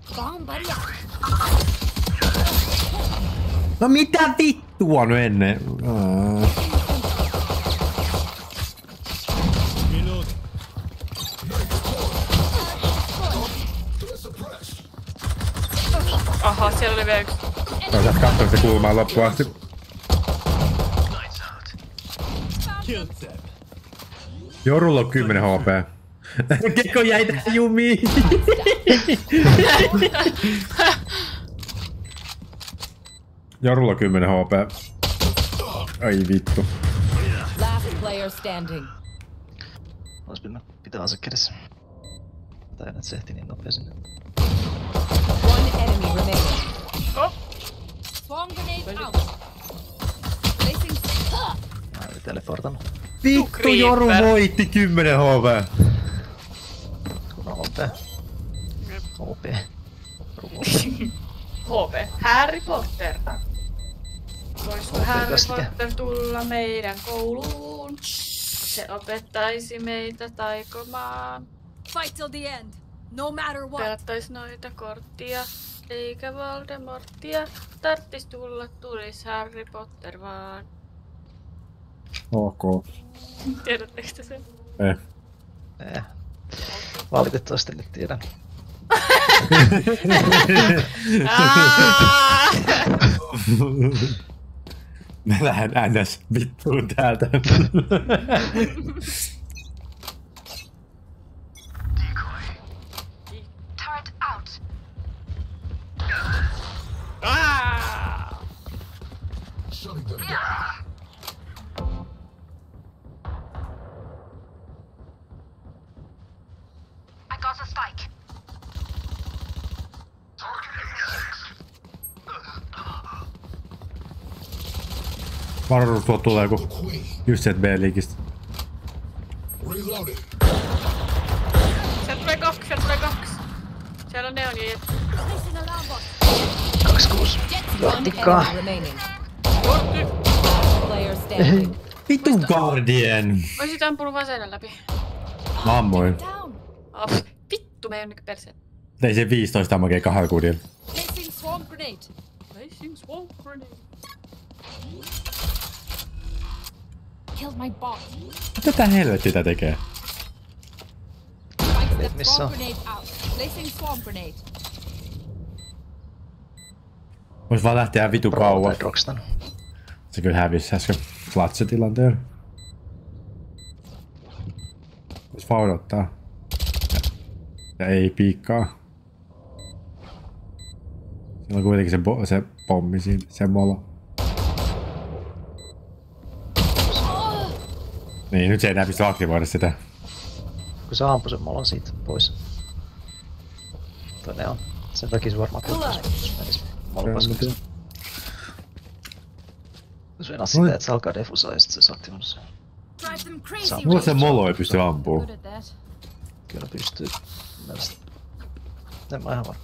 No mitä vittua nyt ennen? Aha, siellä oli vielä yksi. Sä oot katsoa se kulmaan loppuun asti. Jorulla on 10 HP. Kekko jäi tähän jumiin. Jorulla on 10 HP. Ai vittu. Last player standing. Ois pitää ase kädessä. Tai et se ehti niin nopea sinne. One enemy remaining. Oh. Swarm grenade out. Placing. Mä olin teleportannut. Vittu Joru voitti 10 HP. Kun on OP. OP. HP. Harry Potter. Voisiko Harry Kastike. Potter tulla meidän kouluun? Se opettaisi meitä taikomaan. Fight till the end. No matter what. Pelattais noita korttia, eikä Voldemorttia. Tarttis tulla, tulis Harry Potter vaan. Ok. Tiedättekö te sen? Valitettavasti nyt tiedän. Mä lähden ns vittuun täältä. Turret out. I got a spike. Varoitus, tuo tulee joku just sieltä B-liikistä. Sieltä tulee kaksi, sieltä tulee kaksi. Siellä on neon ja jet. 26. Johtikkaa. Player standing. Vittu Guardian! Oisit ampunut vaan seinän läpi. Mä ammuin. Oh, vittu, me ei oo nyky perseen. Tein sen 15 ammake 2 kudilla. Placing swarm grenade. Placing swarm grenade. Killed my bot. Mitä tää helvetti tää tekee? Spike Missä swarm on? grenade out. Placing swarm grenade. Vois vaan lähteä vitu kauan. Rockstan. Se kyllä hävisi äsken Flatse-tilanteen. Vois vaan odottaa. Ja ei piikkaa. Siinä on kuitenkin se pommi siinä, se molo. Niin, nyt se ei enää pysty aktivoida sitä. Kun se ampui sen molon siitä pois. Toinen on. Sen takia se varmaan kuultaisi. Menis molon paskaksi. Jos venaa sitä, että se alkaa defusaa ja sit se olisi aktivoinut sen. Drive them crazy. Mulla se molo ei pysty ampuu. Good at that. Kyllä pystyy. Mielestäni. En mä ihan varma.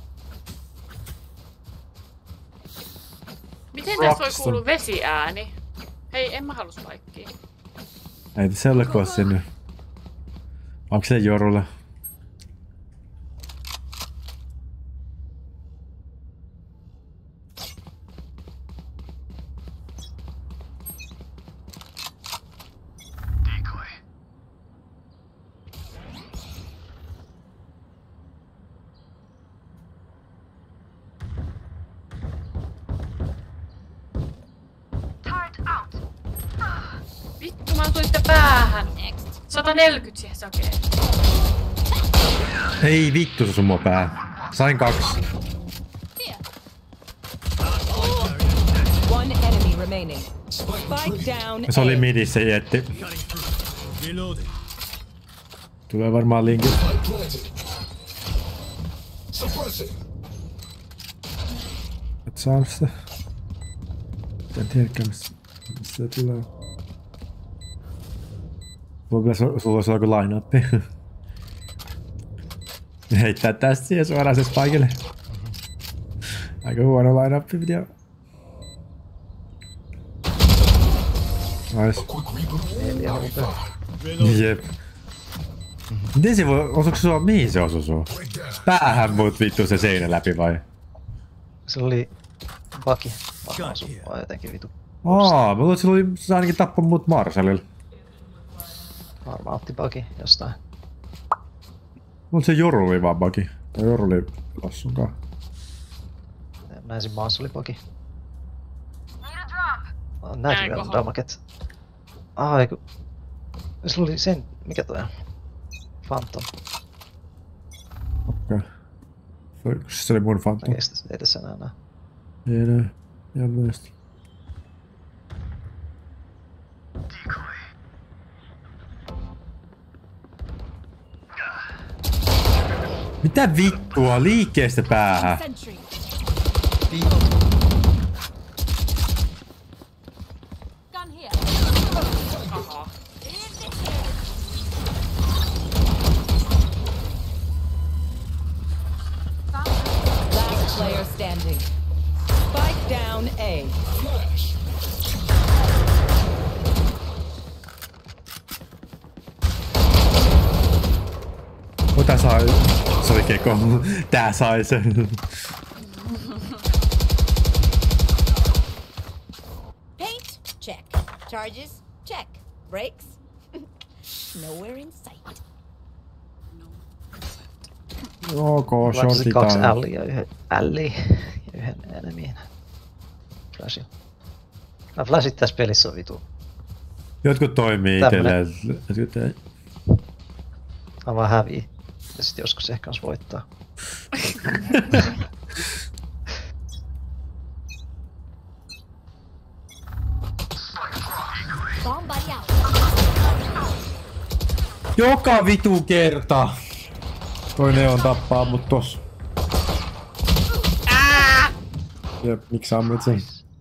Miten tästä voi kuulua vesiääni? Hei, en mä halua spaikkiin. Ei tässä ole kossi nyt. Onko se Jorulle? Vittu, mä ampuin sitä päähän. 140 siihen sakeen. Ei vittu se sun mua pää. Sain 2. One enemy remaining. Spike down. Se oli midissä jetti. Tulee varmaan linkit. Et saa sitä. En tiedäkään mistä se tulee. Sulla olisi joku line-up. Heittää tästä siihen suoraan se Spikelle. Aika huono line-up video. Nice. Jep. Miten se voi, osuuko sua, mihin se osui sua? Päähän mut vittu se seinä läpi vai? Se oli buggi. Varmaan osu vai jotenkin vitu. Mä luulen, että se ainakin tappoi mut Marsalilla. Varmaan otti buggi jostain. Mut se Joru oli vaan buggi. Ja Joru oli lassunkaan. Näin maassa oli buggi. Näin vielä damaket. Aiku. Sulla oli sen, mikä toi on? Phantom. Okei. Se oli mun Phantom. Okei, ei tässä enää näe. Ei näe. Ihan mielestä. Mitä vittua? Liikkeestä päähän. Sentry. Gun here. Aha. Last player standing. Spike down A. Tää sai... Se oli keko. Tää sai sen. Paint? Check. Charges? Check. Brakes? Nowhere in sight. Ok, Laitasi shorti 2 tää. älliä ja yhden älliä ja yhden enemiin. Flashilla. No flashit tässä pelissä on vitu. Jotkut toimii Tämmönen. itselleen. Jotkut ei. Mä vaan hävii. Ja sit joskus ehkä kans voittaa. Bomb buddy out. Joka vitu kerta! Toi Neon tappaa mut tossa. Jep, miksi ammit sen?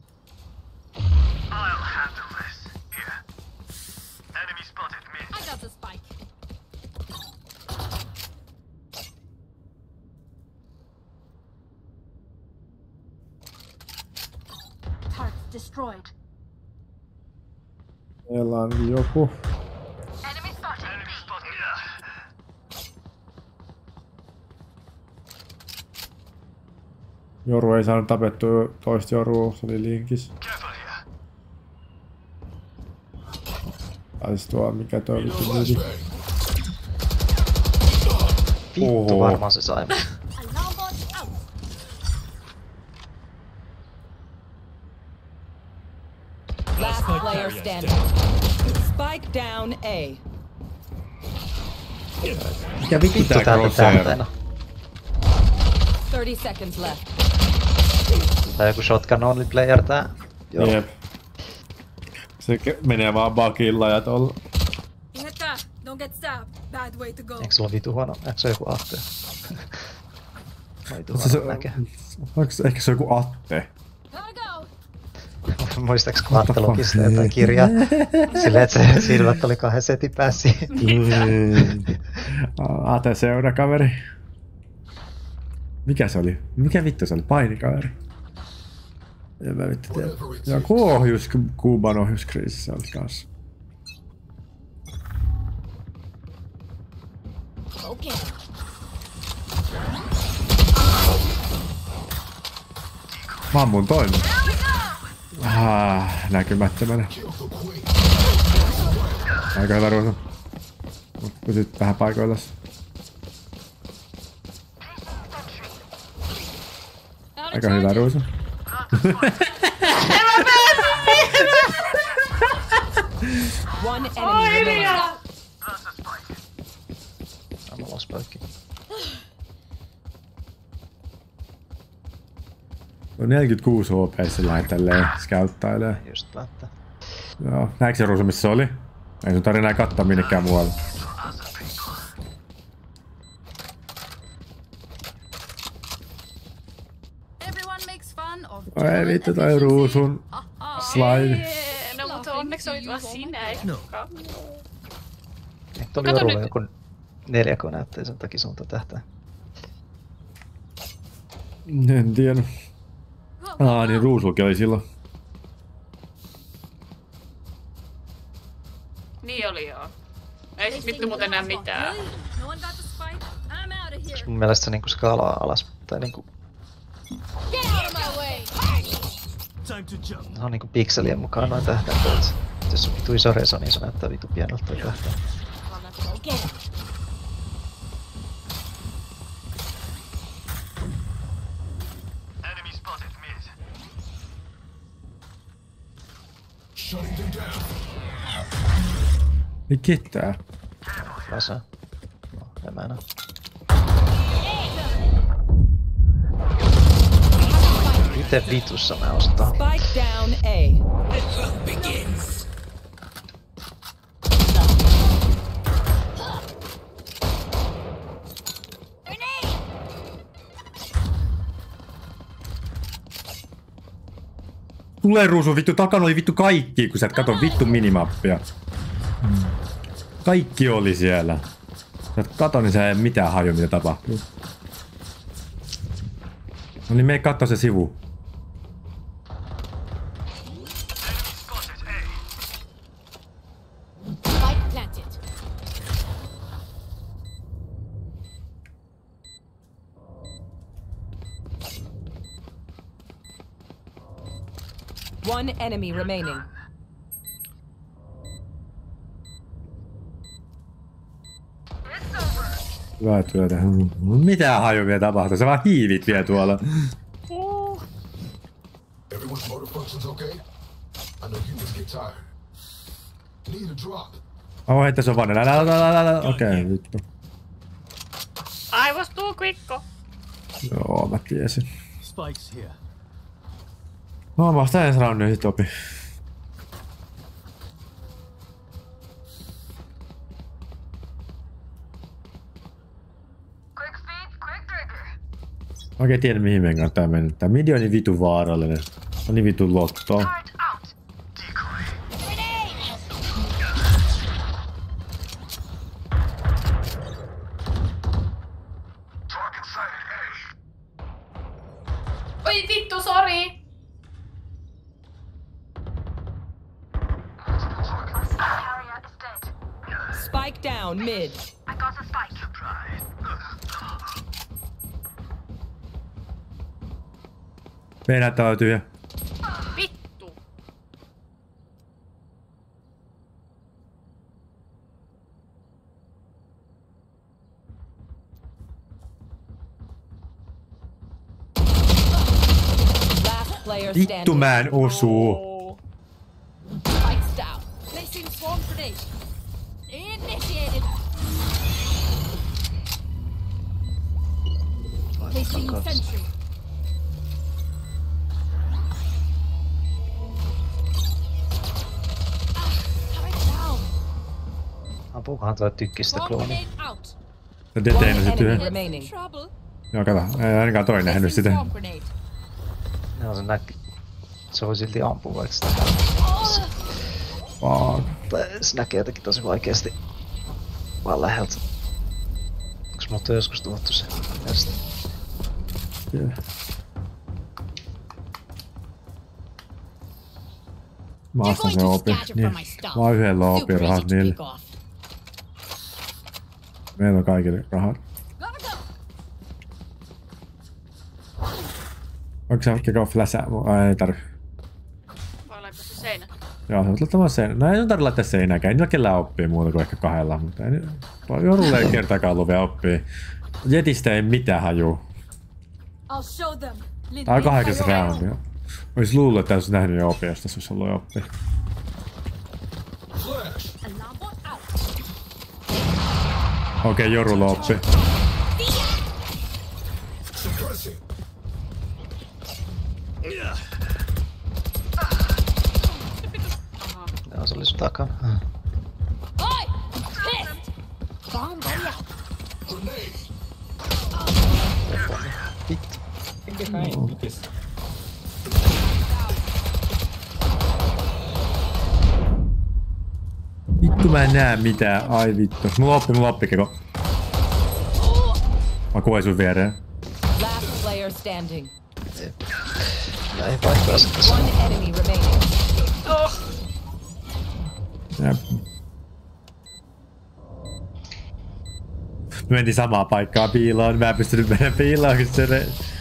I got the spike. Target destroyed. Meillä on joku. Joru ei saanut tapettua toista Jorua, se oli linkis. Tai siis tuo, mikä toi vittu myydi. Vittu varmaan se sai. Alarm bot out. Last player standing. Spike down A. Mikä vittu Vittu tää täältä crosshair? täältä. 30 seconds left. Tai joku shotgun only player tää. Joo. Jep. Se menee vaan bakilla ja tolla. Heta, don't get stabbed. Bad way to go. Eikö sulla vitu huono? Eikö se joku Atte? Vitu Se, huono näkee. ehkä se on joku Atte? Gotta go. Muistaaks kun Atte lukista jotain kirjaa? Silleen, että se silmät oli 2 setin päässä. Ate seurakaveri. Mikä se oli? Mikä vittu se oli? Painikaveri. En mä vittu tiedä. Ja ohjus, Kuuban ohjuskriisissä oli kanssa. Okay. Mä ammun toinen. Näkymättömänä. Aika hyvä ruusu. Mut pysyt vähän paikoillas. Aika hyvä ruusu. One enemy remaining. Mä lost poikki. No 46 HP se lähti tälleen scouttailee. Just päättää. Joo, näetkö se ruusu missä se oli? Ei sun tarvitse enää katsoa minnekään muualle. Everyone makes fun of Ei vittu toi ruusun slide. No mutta onneksi olit vaan sinä, eikä kukaan. Eikö tuli Kato Jorulla nyt. joku 4K näyttää sen takia suunta tähtää? En tiedä. Niin ruusukin oli silloin. Niin oli joo. Ei se vittu muuten näe mitään. No one got the spike. I'm out of here. Mun mielestä se niinku skaalaa alas, tai niinku... Get out of my way! On niinku pikselien mukaan noin tähtäintöt. Jos on vitu iso reso, niin se näyttää vitu pieneltä toi tähtäin. Go get him. Ei ketään. Vasa. No, en mä enää. Miten vitussa mä ostan? Spike down A. Tulee Ruusu, vittu, takana oli vittu kaikki, kun sä et kato vittu minimappia. Kaikki oli siellä. Sä et kato, niin sä ei mitään haju, mitä tapahtuu. No niin, mene katso se sivu. Spike planted. One enemy remaining. Hyvää työtä. Mitä haju vielä tapahtuu? Sä vaan hiivit vielä tuolla. Everyone's motor functions okay? I know humans get tired. Need a drop. Mä voin heittää sun vanne. Okei, vittu. I was too quick. Joo, mä tiesin. Spikes here. No, mä sitä ensi roundin sit opi. Mä oikein tiedä mihin meidän kannattaa mennä. Tää midi on niin vitu vaarallinen. On niin vitu lotto. Oi vittu, sori! Spike down mid. Meidän näyttää olla tyhjä. Vittu! Last player Vittu standing. mä en osuu. Spikes down. Placing swarm grenade. Initiated. Placing sentry. Turret down. Ampuukohan toi tykkistä Swarm klooni? grenade out. Ja detein se Enemy tyhjä. remaining. Trouble. Joo, kato. Ei ainakaan toinen nähnyt Placing sitä. swarm grenade. No se näki. Se voi silti ampua vaikka sitä. Fuck. Se näkee jotenkin tosi vaikeasti. Vaan läheltä. Onks multa joskus tuottu se? Tästä. Yeah. Mä You're ostan going sen to opi. scatter Niin. from my stuff. Mä oon yhdellä Feel opi free rahat to niille. take off. Meillä on kaikille rahat. Gotta go. Onko se vaikka fläsää? Ei tarvi. Voi laittaa se seinä. Joo, sä voit laittaa seinä. No ei tarvitse laittaa seinääkään. Ei niillä kellään oppii muuta kuin ehkä kahdella. Mutta ei Jorulle ei kertaakaan ollut vielä oppii. Jetistä ei mitään hajuu. I'll show them. Tää on 8 roundia. Ois luullut, että olisi nähnyt jo oppi, jos tässä olisi ollut jo oppi. Flash. Alarm bot out. Okei, Jorulla oppi. Suppressing. Joo, se oli sun takana. Oi! Pissed! Bomb buddy out. Grenade. Vittu. Vittu mä en näe mitään. Ai vittu. Mulla oppi keko. Mä kuoin sun viereen. Last player standing. Näin vaihtoa se tässä. One enemy remaining. Jep. Me mentiin samaan paikkaan piiloon. Mä en pystynyt mennä piiloon, kun se...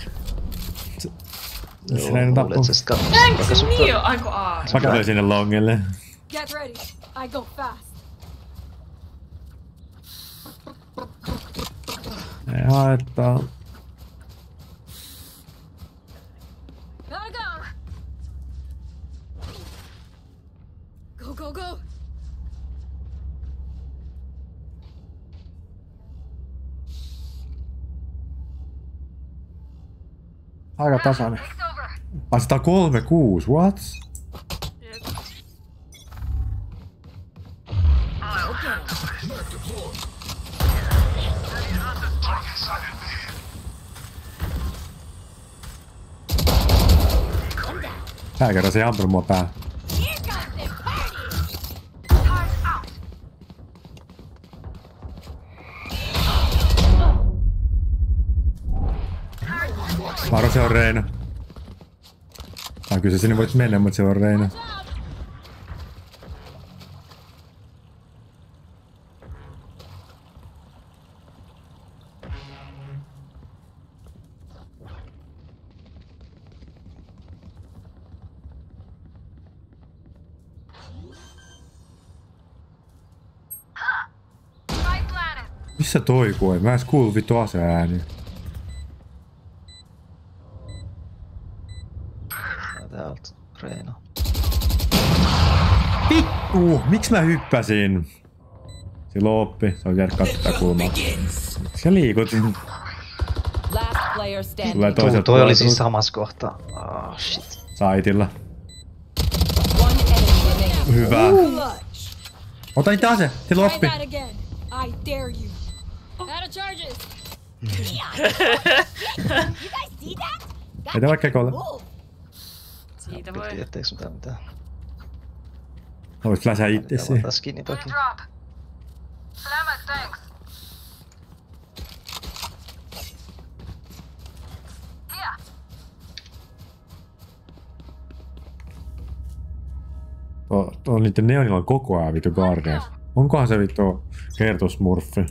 Luulet sä sit Enkö se niin on? Aiku aa. Mä katsoin sinne longille. Get ready. I go fast. Ei haittaa. Gotta go. Go, go, go. Aika tasainen. Ai 136, what? Jep. Tää kerran se ei ampunut mua päähän. Here comes the party! Varo, se on Reina. Tai kyllä sä sinne voit mennä, mutta se on Reina. Missä toi koi? Mä edes kuulu vittu aseääniä. Täältä Reina. Vittu! Miksi mä hyppäsin? Silloin oppi. Se on jäänyt katsoa kulmaa. Se liikut. Last player standing. Tulee toiselta Toi oli puolelta. siis samassa kohtaa. Ah, shit. Saitilla. One enemy remaining. Hyvä. Clutch. Ota niitä ase. Silloin Try oppi. that again. I dare you. Out of charges. You guys see that? Ei tää vaikka kolla. Move. Siitä voi. Tietteekö mitään? Voit flashaa itse Pitää siihen. ottaa skinny toki. On niitten neonilla on koko ajan vittu Guardians. Onkohan se vittu kertusmurfi?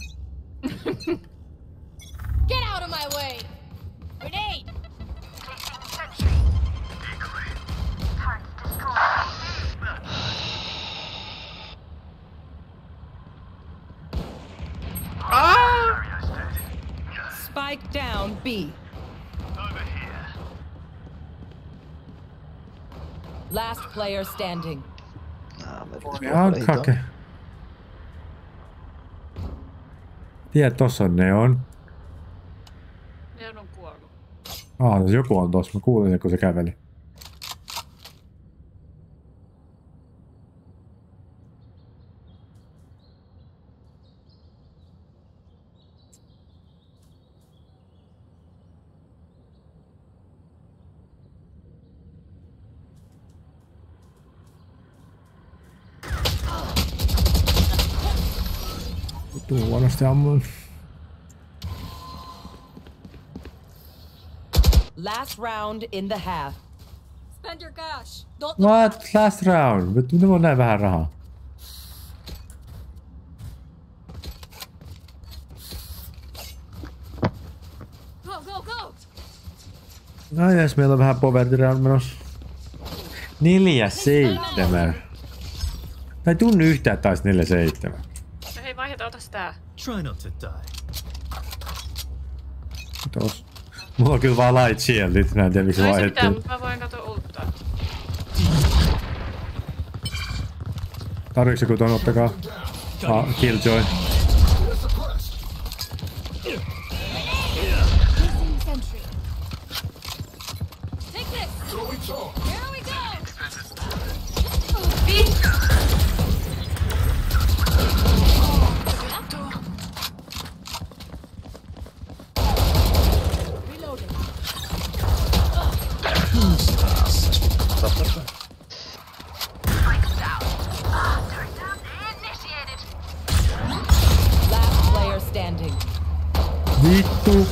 Get out of my way! Grenade! Spike down B. Last player standing. Ihan kake. Tiedät, tossa on neon. Ne on kuollut. Joku on tossa. Mä kuulin, kun se käveli. Vittu huonosti ammun. Last round in the half. Spend your cash. Don't What? Last round? Vittu, miten on näin vähän rahaa? go, go, go. No jes, meillä on vähän poverty round menossa. 4-7. Tai tunnu yhtään taas 4-7. No hei, vaihdeta, ota tää. Try not to die. Tos. Mulla on kyllä vaan light shieldit, mä en tiedä miksi No ei se mitään, vaihdettiin. mutta mä voin katsoa ulttaa. Tarviiks joku ton ottakaa? Killjoy. Placing sentry. Take this. Throwing charge. Here we go. Reloading. Last player standing. Vittu.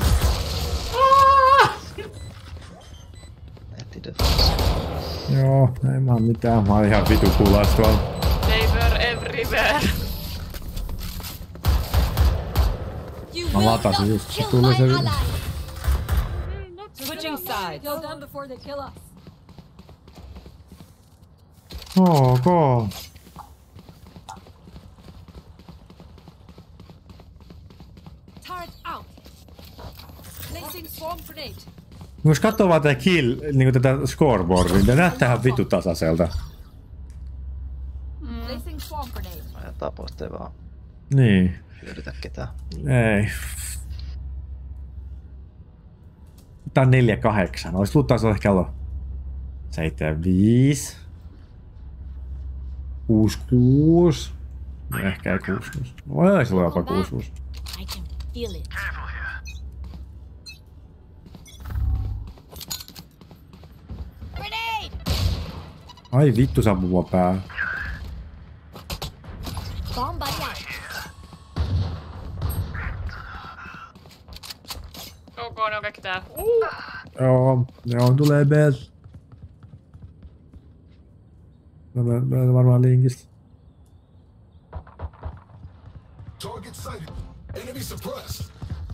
Netti defense. Joo, ei mä oo mitään. Mä oon ihan vitu pulas tuolla. They were everywhere. You Mä latasin just, se tuli se... Switching sides. Kill them before they kill us. Ok. Turret out. Placing swarm grenade. Jos katsoo vaan tätä niinku tätä scoreboardia, niin näyttää ihan vitu tasaiselta. Placing swarm grenade. Ajetaan pois, ei vaan Niin. hyödytä ketään. Ei. Tää on 4-8. Ois luullut taas olla ehkä ollut 7-5. 6-6. No ehkä ei 6-6. Voi se olla jopa 6-6. I can feel it. Grenade! Ai vittu sammuva pää. Bomb buddy out. Ok, ne on kaikki täällä. Joo, ne on tulee Bs. No mä varmaan linkistä. Target sighted. Enemy suppressed.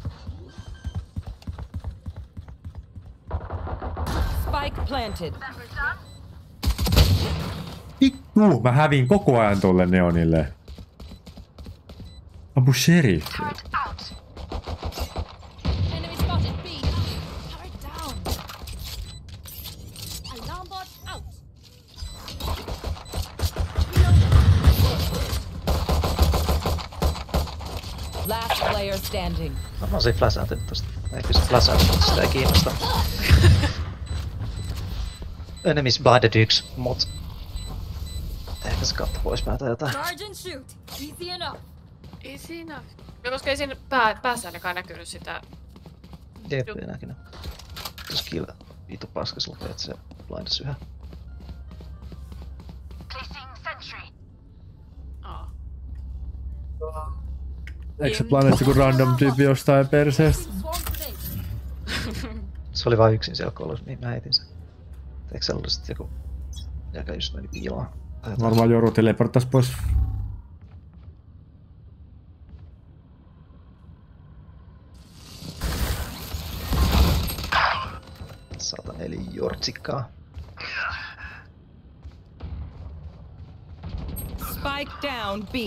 Spike planted. Vittu, mä hävin koko ajan tolle neonille. Abu Sheriff. Enemy spotted. B. Turret down. Alarm bot out. Last player standing. Mä oon siinä flashantin tosta. Eikö se flashantin, mutta sitä ei kiinnosta. Enemies blinded 1, mut... Ehkä se katto pois päältä jotain. Charge and shoot. Easy enough. Ei siinä. No koska ei siinä päässä ainakaan näkynyt sitä. Jep, ei näkynyt. Jos kill vitu paskas lukee, että se blindas yhä. Aa. Eikö se planeetti kun random tyyppi jostain perseestä? Swarm grenade. Se oli vain yksin siellä kolossa, niin mä heitin sen. Eikö se ollut sit joku... Joka just meni piiloon? Varmaan Joru teleporttas pois. Saatan eli jortsikkaa. Spike down B.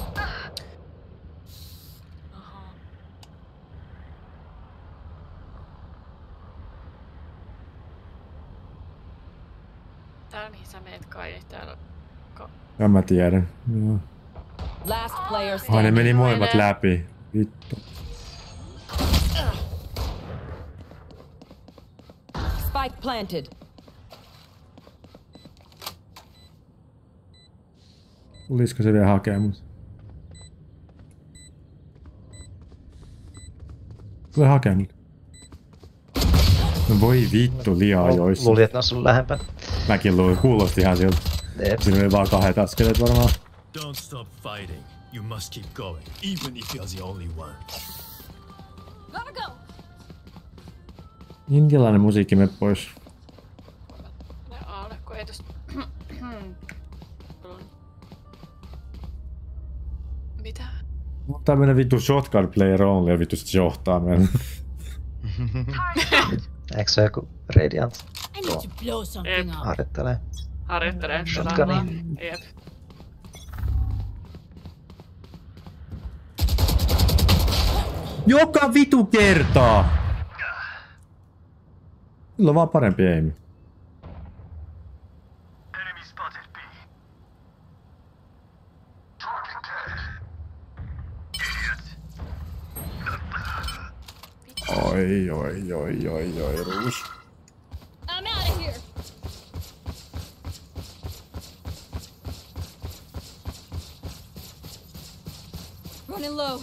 Täällä mihin sä meet kai, täällä. Ja mä tiedän. Joo. Last player Ai ne standing. meni molemmat läpi. Vittu. Spike planted. Tulisiko se vielä hakee mut? Tule hakee mut. No voi vittu liian ajoissa. Luulin, että ne on sun lähempänä. Mäkin luulin, kuulosti ihan siltä. Jep. Siinä oli vaan 2 askeleet varmaan. Don't stop fighting. You must keep going, even if you're the only one. Gotta go. Minkälainen musiikki me pois? Ne alle, kun ei tosta... Mitä? Tämmönen vittu shotgun player only ja vittu sit johtaa meidän. Eikö se joku Radiant I need to blow something up. harjoittelee? Harjoittelen Shotgunia. Jep. Joka vitu kertaa! Sillä on vaan parempi aim. Oi, Ruus. I'm out of here. Running low.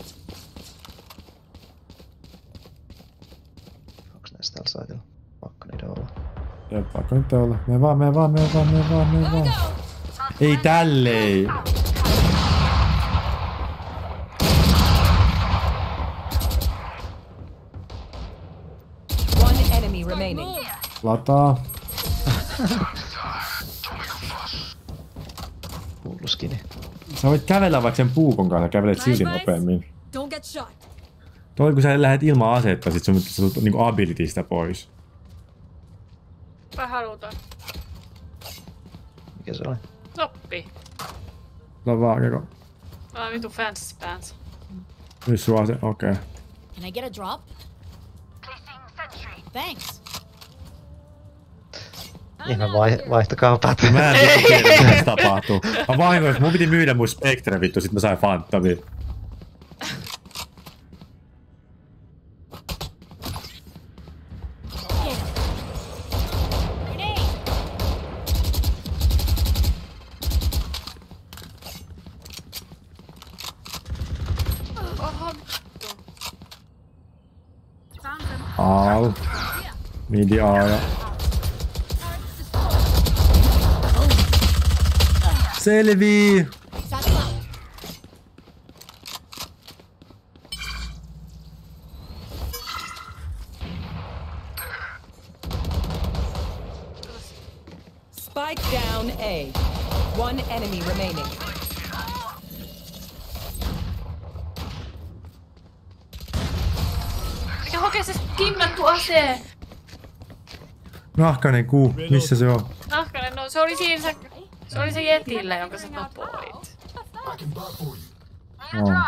Onks näistä täällä saitilla? Pakko niitä olla. Jep, pakko nyt olla. Me vaan. Gotta go. Ei tälleen! One enemy remaining. Lataa. Hulluskini. Sä voit kävellä vaikka sen puukon kanssa, kävelet silti nopeammin. Don't get shot. Toi kun sä lähdet ilman asetta, sit sun tulet niinku abilitystä pois. Mä halutaan. Mikä se oli? Toppi. No vaakeko. Mä vitu fancy pants. Nyt sun ase, okei. Can I get a drop? Thanks. Ihme vaihtokaupat. Mä en vittu tiedä, mitä tässä tapahtuu. Mä vahingoin, mun piti myydä mun Spectre vittu, sit mä sain Phantomia. Al. Midi A ja... Selvii! Spike down A. One enemy remaining. Mikä hokee se skinnattu ase? Nahkainen kuu, missä se on? Nahkainen, no se oli siinä se oli se jetillä, jonka sä tapoit. I can buy for you. Oh.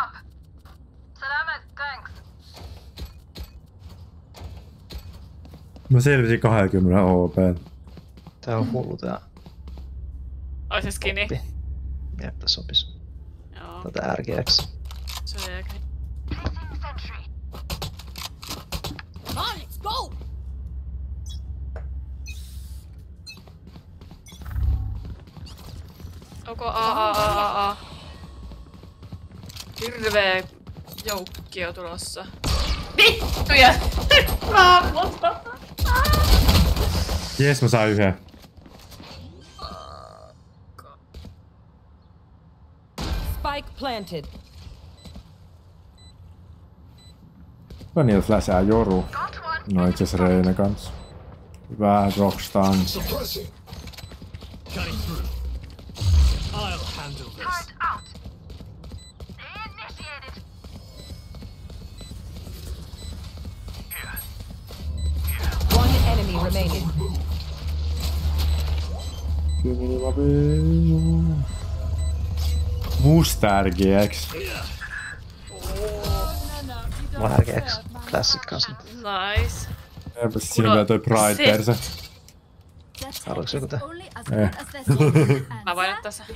Mä selvisin 20 OP. Tää on hullu tää. Ai se skinny? Jep, tää sopis. Joo. Tätä RGX. Se oli aika... Come on, let's go! Onko A. Hirveä joukkio tulossa. Vittuja! Jes, mä sain yhden. Spike planted. Mä niillä fläsää joru. No itse Reine kans. Hyvä Rockstan. Suppressing. Cutting through. I'll handle this. One enemy remaining. Musta RGX. Mulla on RGX Classic kanssa. Nice. Eipä siinä vielä toi Pride perse. Haluatko joku tää? Mä voin ottaa sen.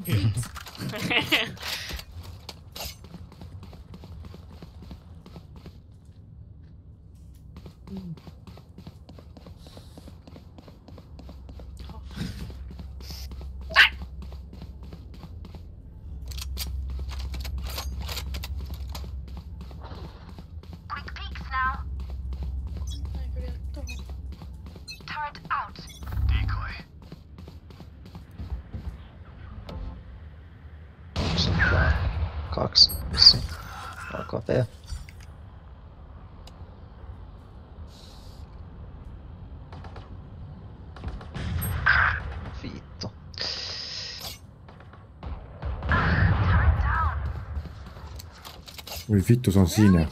Kaksi. Missä? Alkaa B. Vittu. Oi vittu, se on siinä.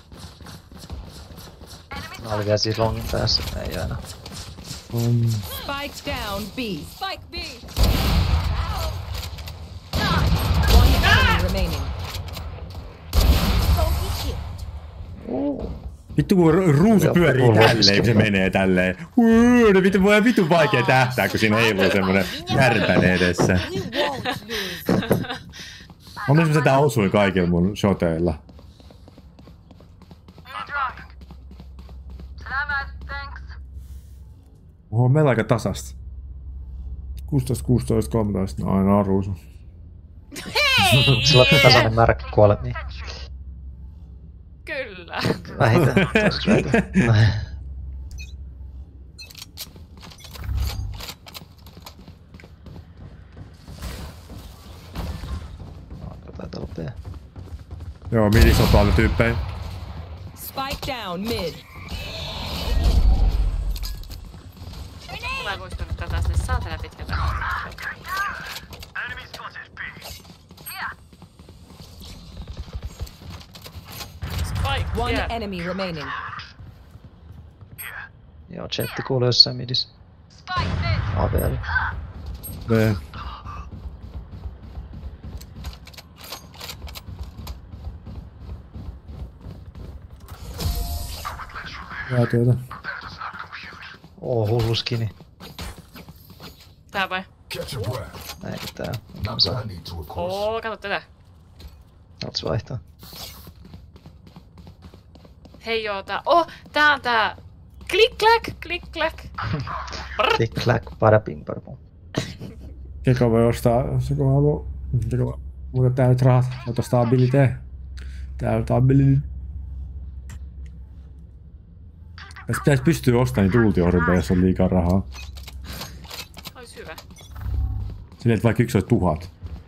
Mä olin vielä siis longin päässä, ei aina. Spike down B. Spike B. One enemy remaining. Vittu kun ruusu pyörii tälleen, se menee tälleen. Vittu, voi vittu vaikea tähtää, kun siinä heiluu semmonen kärpäne edessä. Onneksi mä sitä osuin kaikilla mun shoteilla. Oho, meillä aika tasasta. 16, 16, 13, no aina on ruusu. Sillä on tasainen määrä kuolet, niin Kyllä. vähintään. Toiseksi vähintään. Taitaa olla B. Joo, midissä on paljon tyyppejä. Spike down mid. Mä en muistanut tätä sinne saatana pitkältä. Spike. One Yeah. enemy remaining. Joo, chatti kuuluu jossain midissä. AVL. B. Hyvää työtä. Hullu skini. Tää vai? Catch your breath. Näinkö tää? Not that I need to, of course. Kato tätä. Haluatko vaihtaa? Hei joo, tää on tää. Klik clack, klik clack. Click clack, padaping padapum. Keko voi ostaa, se kun haluaa. Keko muuta täyt rahat. Voit ostaa abilitee. Täyt ability. Jos pitäis pystyä ostamaan niitä ulti-orbeja, jos on liikaa rahaa. Ois hyvä. Silleen, että vaikka yksi olisi 1000.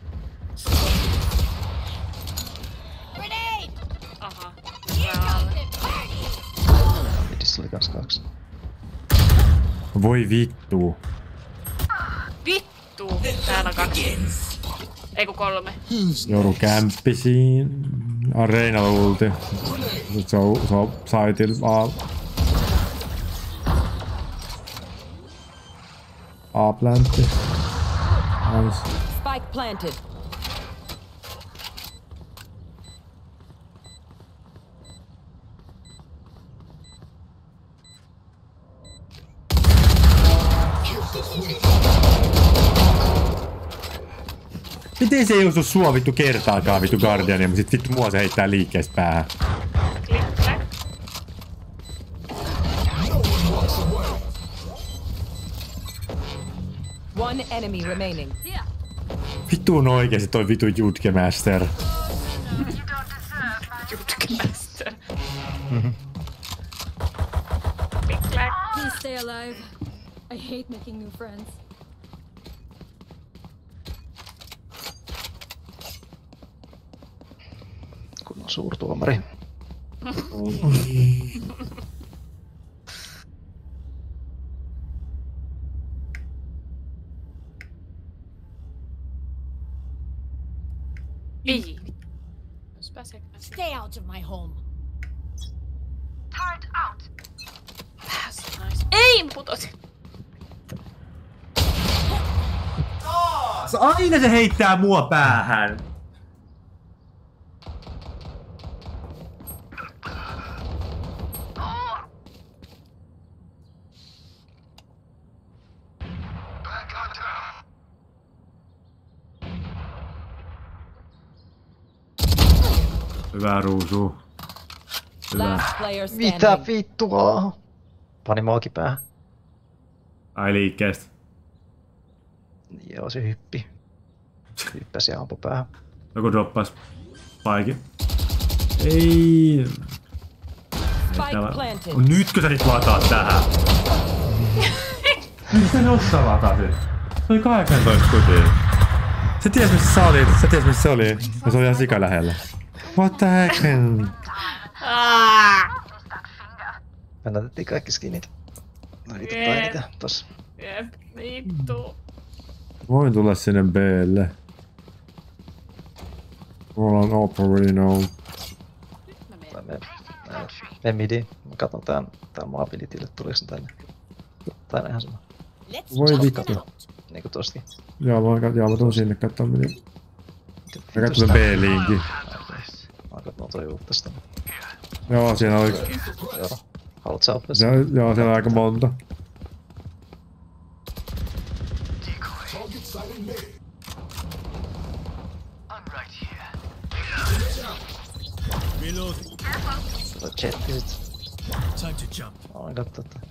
Grenade! Aha. Here comes the party! Midissä oli kans 2. Voi vittu. Vittu! Täällä on 2. Ei kun 3. Joudun kämppisiin. Areenalla ulti. Nyt se on saitil vaan. A-plantti. Nice. Spike planted. Miten se ei osu sua vittu kertaakaan vittu Guardiania, mutta sit vittu mua se heittää liikkeestä päähän. Klik clack. One enemy remaining. Vittu on oikeesti toi vittu Jutke-master. Jutkemästä. Klik clack. Please stay alive. I hate making new friends. Kunnon suurtuomari. Ei. Jos pääsee. Stay out of my home. Pääs. Nice. Ei, putosin. Aina se heittää mua päähän. Hyvä ruusu. Hyvä. Last player Mitä standing. vittua? Pani muakin päähän. Ai liikkeestä. Joo, se hyppi. Hyppäsi ja ampui päähän. Joku droppas paikin. Ei. Spike planted. Nytkö sä nyt lataat tähän? Miksi sä jossain latasit? Se oli 18 kotiin. Se ties missä sä olit. Se ties missä se oli. Ja se oli ihan sika lähellä. What the heck? Me näytettiin kaikki skinit. No niitä Jep. tai niitä tossa. Jep, vittu. Voin tulla sinne B:lle. Mulla on already know. Mä menen. Tai me midiin. Mä katon tän mun abilitille, tuliko se tänne. Tai ihan sama. Let's Voi check vittu. them out. Niinku tostakin. Joo, mä tuun sinne kattoo meni. Mä katson B-linkin. Mä katon toi uutta sitä. Joo, siinä oli. Joo. Haluat sä oppia Se, joo, siellä on aika monta. Target sighted mid. Reload. Toi chatti sit. Time to jump. Mä voin kattoo tää.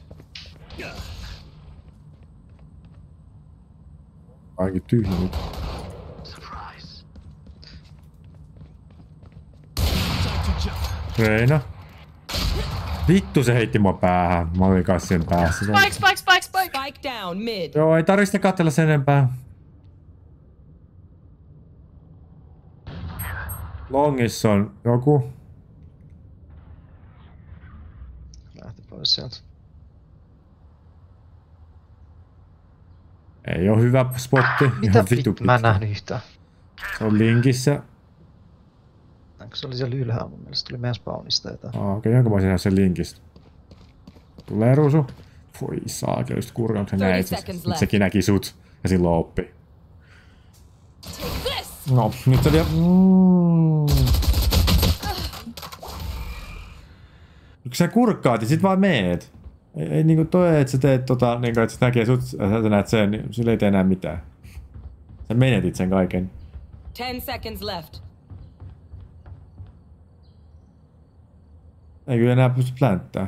Ainakin tyhjä nyt. Time to jump. Reina. Vittu se heitti mua päähän. Mä olin kanssa sen päässä. Spike, spike, spike, spike. Spike down mid. Joo, ei tarvitse katsella sen enempää. Longissa on joku. Lähti pois sieltä. Ei oo hyvä spotti. Mitä Ihan vittu? Mä en nähnyt yhtään. Se on linkissä. Se oli siellä ylhäällä, mun mielestä tuli meidän spawnista jotain. Okei, jonka mä olisin sen linkistä. Tulee ruusu. Voi saakeli, just kurkaan, kun sä näit. Sekin näki sut ja silloin oppi. No, nyt se vielä... Kun sä kurkkaat ja sit vaan meet. Ei niinku toi, että sä teet niinku, että sä näkee sut ja sä näet sen, niin sillä ei tee enää mitään. Sä menetit sen kaiken. 10 seconds left. Ei kyllä enää pysty plänttää.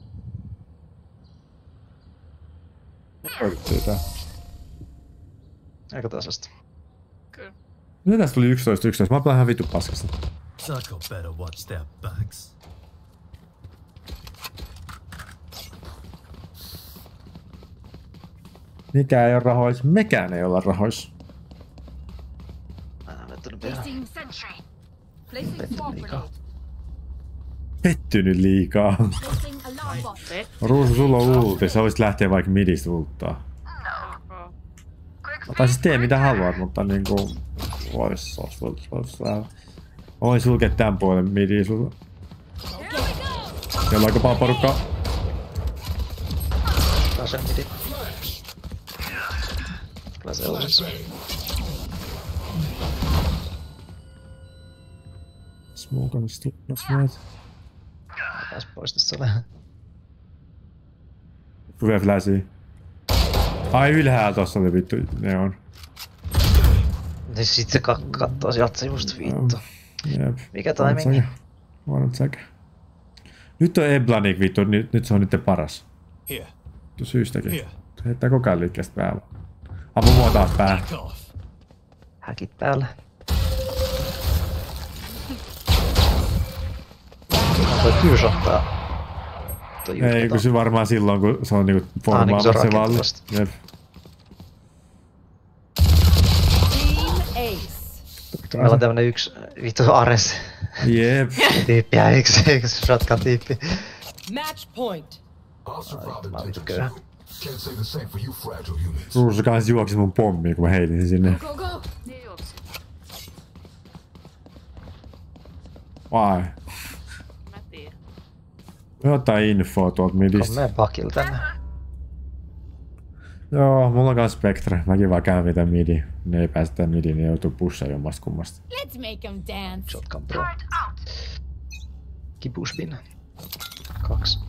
Aika tasasta. Kyllä. Miten tästä tuli 11-11? Mä oon ihan vitu paskasta. Sako better watch their backs. Mikä ei ole rahois, mekään ei olla rahois. Mä en ajattelin vielä. Placing sentry. Placing swamp grenade. Pettynyt liikaa. Placing alarm bot. Ruusu, sulla on ulti, sä voisit lähteä vaikka midistä ulttaa. Tai siis tee mitä haluat, mutta niinku... Vois vähän... Voin sulkea tän puolen midiin sulla. Siellä on aika paljon porukkaa. Taas sen midi. Kyllä se on siis. Smoke on stupnas meet. Pääs pois tästä olemaan. Hyvä flashi. Ai ylhäällä tossa oli vittu, ne on. Niin sit se kattoo sieltä se just vittu. Jep. Mikä timing? Huonot säkä. Nyt on Eblanik vittu, nyt se on nyt paras. Here. Syystäkin. Here. Heittää koko ajan liikkeestä päällä. Apu mua taas päähän. Back off. Häkit päällä. Toi two-shottaa. Ei, kun se varmaan silloin, kun se on niinku formaamassa se valli. Jep. Team Ace. Meillä on tämmönen yksi vittu Ares Jep. tyyppi ja yksi shotgun tyyppi. Match point. I'll survive the Mä oon danger köyhä. too. Can't say the same for you fragile humans. Ruusu kans juoksi mun pommiin, kun mä heitin sen sinne. Go, go. Niin juoksin. Vai. Mä tiedän. Me ottaa infoa tuolta On midistä. meidän pakilla tänne. Joo, mulla on kans Spectre. Mäkin vaan käyn mitä midi. Ne ei pääse tän midiin, ne joutuu pussaan jommasta kummasta. Let's make them dance. Shotgun pro. Kibushbin. 2.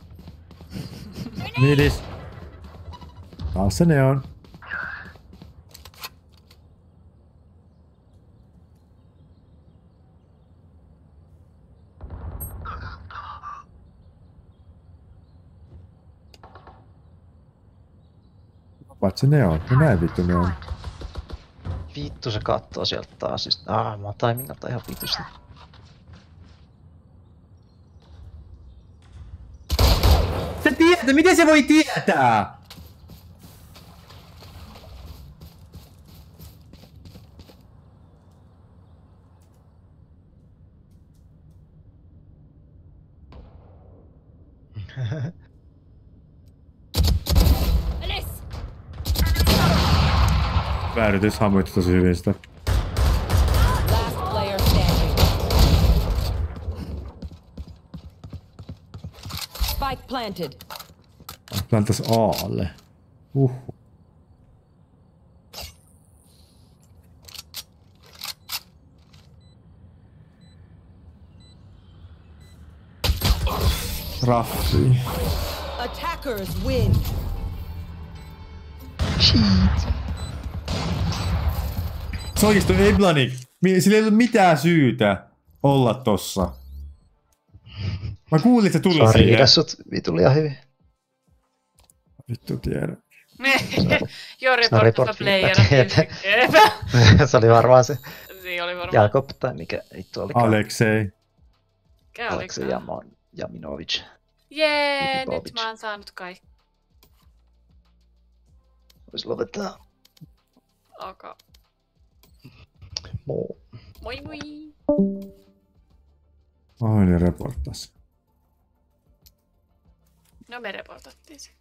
Midis. Taas se ne on. Vatsi ne on. No näin vittu ne on. Vittu se kattoo sieltä taas. Siis, mä oon timingalta ihan vitusti. Se tietää, miten se voi tietää? Alice. Väärytys hammoitti tosi hyvin sitä. Last player standing. Spike planted. Plantas Aalle. Raffi. Attackers win. Se oikeesti on Eblanik. Sillä ei ollut mitään syytä olla tossa. Mä kuulin, että se tuli Se on siihen. riidas sut vitu liian hyvin. Vittu tiedä. Joo, Se on report the report player. feedback. Se oli varmaan se Siinä oli varmaan. Jakob tai mikä vittu oli. Aleksei. Aleksei Jaminovic. Jee, nyt Lipovic. mä oon saanut kaikki. Vois lopettaa. Ok. Moi moi. Ai ne reporttas. No me reportattiin se.